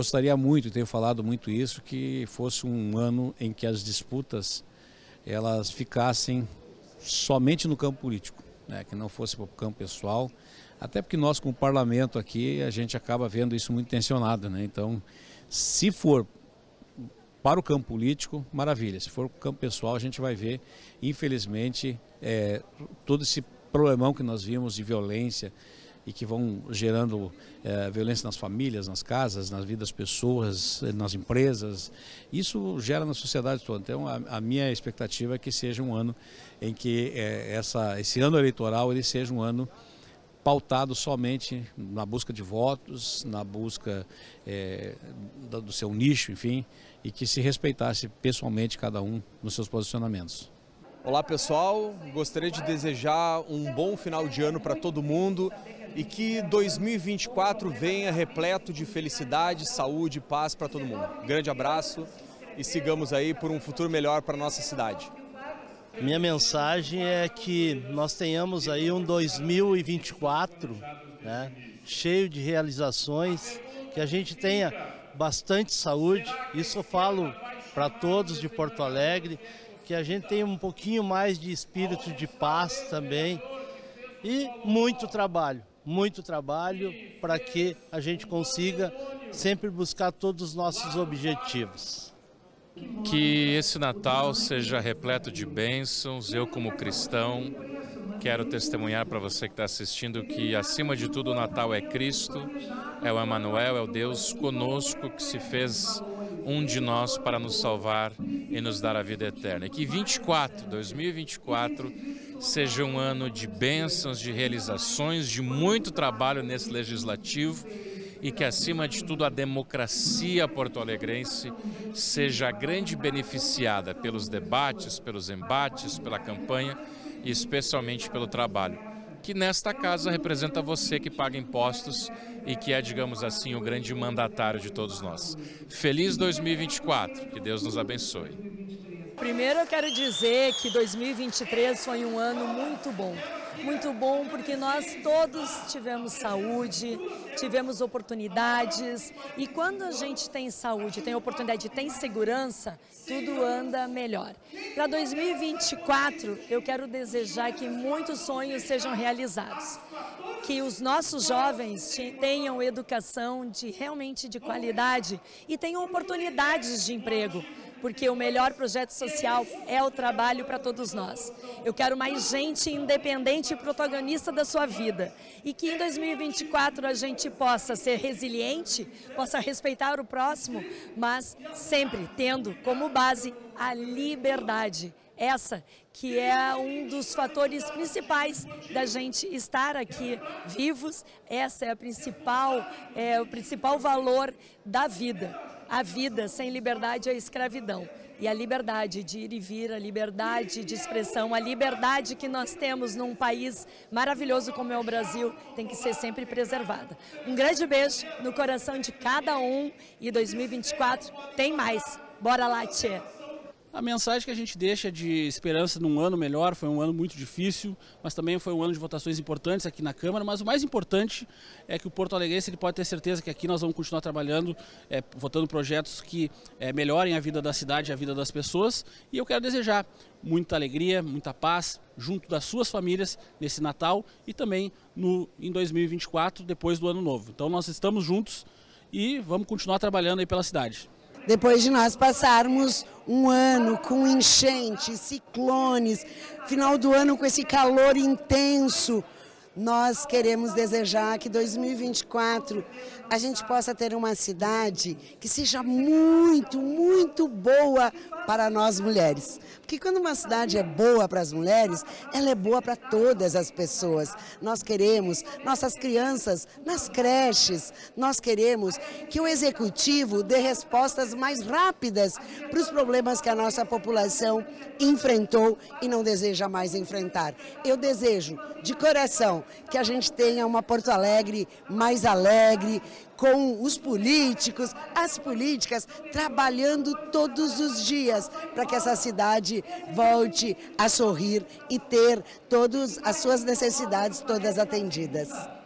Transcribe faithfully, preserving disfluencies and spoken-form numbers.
gostaria muito, e tenho falado muito isso, que fosse um ano em que as disputas elas ficassem somente no campo político, né? Que não fosse para o campo pessoal, até porque nós como parlamento aqui a gente acaba vendo isso muito tensionado, né? Então, se for para o campo político, maravilha. Se for para o campo pessoal, a gente vai ver, infelizmente, é, todo esse problemão que nós vimos de violência e que vão gerando é, violência nas famílias, nas casas, nas vidas das pessoas, nas empresas. Isso gera na sociedade toda. Então, a, a minha expectativa é que seja um ano em que é, essa, esse ano eleitoral ele seja um ano pautado somente na busca de votos, na busca é, do seu nicho, enfim, e que se respeitasse pessoalmente cada um nos seus posicionamentos. Olá pessoal, gostaria de desejar um bom final de ano para todo mundo e que dois mil e vinte e quatro venha repleto de felicidade, saúde e paz para todo mundo. Grande abraço e sigamos aí por um futuro melhor para a nossa cidade. Minha mensagem é que nós tenhamos aí um dois mil e vinte e quatro, né, cheio de realizações, que a gente tenha bastante saúde, isso eu falo para todos de Porto Alegre, que a gente tenha um pouquinho mais de espírito de paz também e muito trabalho, muito trabalho para que a gente consiga sempre buscar todos os nossos objetivos. Que esse Natal seja repleto de bênçãos. Eu, como cristão, quero testemunhar para você que está assistindo que, acima de tudo, o Natal é Cristo, é o Emanuel, é o Deus conosco que se fez um de nós para nos salvar e nos dar a vida eterna. E que vinte e quatro, dois mil e vinte e quatro seja um ano de bênçãos, de realizações, de muito trabalho nesse legislativo, e que, acima de tudo, a democracia porto-alegrense seja a grande beneficiada pelos debates, pelos embates, pela campanha e especialmente pelo trabalho, que nesta casa representa você que paga impostos e que é, digamos assim, o grande mandatário de todos nós. Feliz dois mil e vinte e quatro, que Deus nos abençoe. Primeiro eu quero dizer que dois mil e vinte e três foi um ano muito bom. Muito bom porque nós todos tivemos saúde, tivemos oportunidades, e quando a gente tem saúde, tem oportunidade, tem segurança, tudo anda melhor. Para dois mil e vinte e quatro, eu quero desejar que muitos sonhos sejam realizados, que os nossos jovens tenham educação de, realmente de qualidade e tenham oportunidades de emprego, porque o melhor projeto social é o trabalho para todos nós. Eu quero mais gente independente e protagonista da sua vida. E que em dois mil e vinte e quatro a gente possa ser resiliente, possa respeitar o próximo, mas sempre tendo como base a liberdade. Essa que é um dos fatores principais da gente estar aqui vivos, essa é a principal, é o principal valor da vida. A vida sem liberdade é escravidão. E a liberdade de ir e vir, a liberdade de expressão, a liberdade que nós temos num país maravilhoso como é o Brasil, tem que ser sempre preservada. Um grande beijo no coração de cada um e dois mil e vinte e quatro tem mais. Bora lá, tchê! A mensagem que a gente deixa de esperança num ano melhor, foi um ano muito difícil, mas também foi um ano de votações importantes aqui na Câmara, mas o mais importante é que o Porto Alegrense ele pode ter certeza que aqui nós vamos continuar trabalhando, é, votando projetos que é, melhorem a vida da cidade, a vida das pessoas, e eu quero desejar muita alegria, muita paz junto das suas famílias nesse Natal e também no, em dois mil e vinte e quatro, depois do Ano Novo. Então nós estamos juntos e vamos continuar trabalhando aí pela cidade. Depois de nós passarmos um ano com enchentes, ciclones, final do ano com esse calor intenso, nós queremos desejar que dois mil e vinte e quatro a gente possa ter uma cidade que seja muito, muito boa para nós mulheres. Porque quando uma cidade é boa para as mulheres, ela é boa para todas as pessoas. Nós queremos nossas crianças nas creches, nós queremos que o executivo dê respostas mais rápidas para os problemas que a nossa população enfrentou e não deseja mais enfrentar. Eu desejo, de coração, que a gente tenha uma Porto Alegre mais alegre, com os políticos, as políticas, trabalhando todos os dias para que essa cidade volte a sorrir e ter todas as suas necessidades todas atendidas.